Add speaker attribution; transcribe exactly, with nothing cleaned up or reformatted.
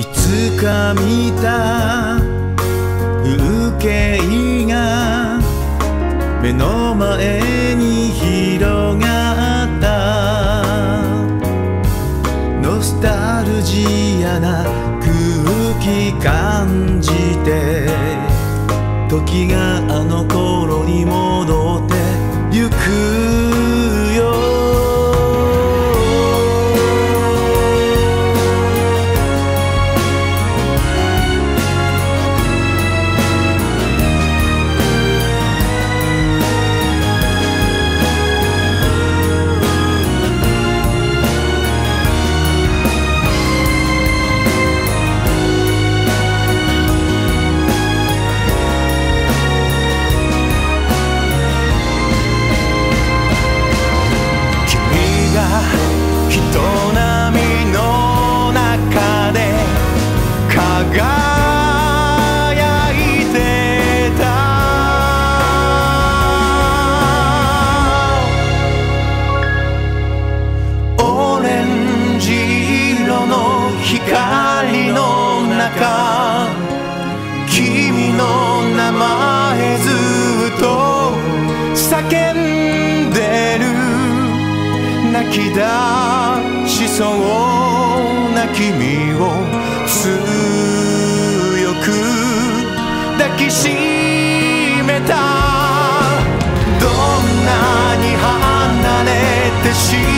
Speaker 1: いつか見た風景が目の前に広がった。ノスタルジアな空気感じて、時があの頃に戻ってゆくよ。人波の中で輝いてた。オレンジ色の光の中、君の名前ずっと叫んでる。泣き出しそうな君を強く抱きしめた。どんなに離れてし